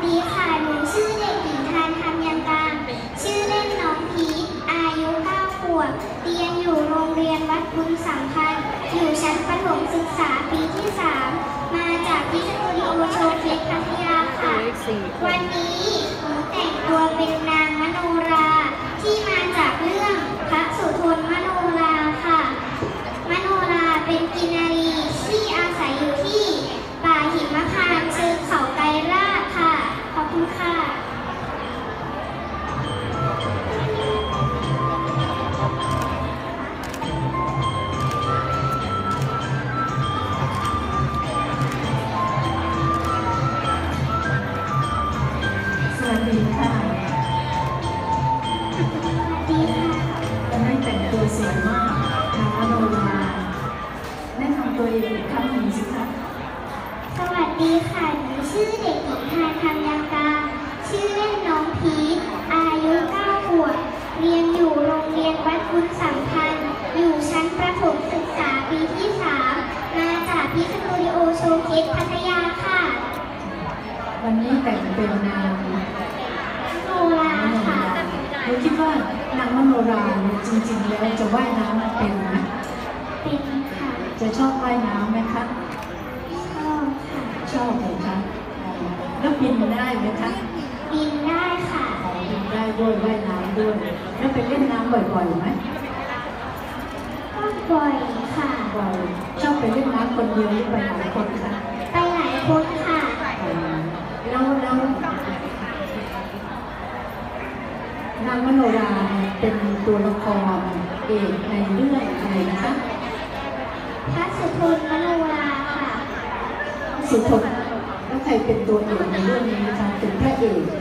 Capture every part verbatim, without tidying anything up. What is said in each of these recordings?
ดีค่ะหนูชื่อเด็กหญิงทานธรรมยังกลางชื่อเล่นน้องพีทอายุเก้าขวบเรียนอยู่โรงเรียนวัดบุญสัมพันธ์อยู่ชั้นประถมศึกษาปีที่สามมาจากที่สตูดิโอโชว์เคสพัทยาค่ะวันนี้หนูแต่งตัวเป็นนางมโนราที่มาจากเรื่องพระสุทนมโนราค่ะมโนราเป็นกินนารีที่อาศัยอยู่ที่ป่าหิมพานต์เชิงเขาไกรลาดค่ะขอบคุณค่ะสวัสดีค่ะวันนี้แต่งตัวสวยมากนางมโนราแนะนำตัวเองอีกครั้งหนึ่งสิคะสวัสดีค่ะหนูชื่อเด็กหญิงทานธรรมยังกลางชื่อเล่นน้องพีทอายุเก้าขวบเรียนอยู่โรงเรียนวัดบุญสัมพันธ์อยู่ชั้นประถมศึกษาปีที่สามมาจากที่สตูดิโอโชว์เคสพัทยาค่ะวันนี้แต่งเป็นนางมโนราค่ะหนูคิดว่านางมโนราจริงๆแล้วจะว่ายน้ำเป็นไหมเป็นค่ะจะชอบว่ายน้ำไหมคะชอบค่ะชอบเลยคะแล้วบินได้ไหมคะบินได้ค่ะบินได้ด้วยว่ายน้ำด้วยแล้วไปเล่นน้ำบ่อยๆไหมก็บ่อยค่ะบ่อยชอบไปเล่นน้ำคนเดียวหรือไปหลายคนคะไปหลายคนค่ะแล้วแล้วนางมโนราเป็นตัวละครเอกในเรื่องอะไรนะคะพระสุทนมโนราค่ะสุทนแล้วใครเป็นตัวเอกในเรื่องนี้นะคะเป็นพระเอก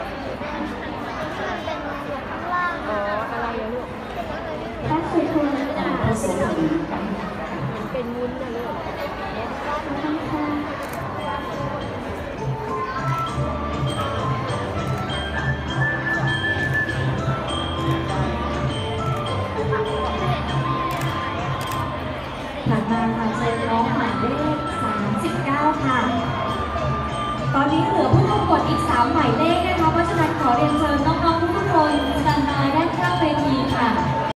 พระสุทนค่ะพระสุทนเป็นวุ้นนะลูกถัดมาค่ะเชิญน้องหมายเลขสามสิบเก้าค่ะตอนนี้เหลือผู้ประกวดอีกสามหมายเลขนะคะเพราะฉะนั้นขอเรียนเชิญน้องๆทุกคนสแตนบายด้านข้างเวทีค่ะ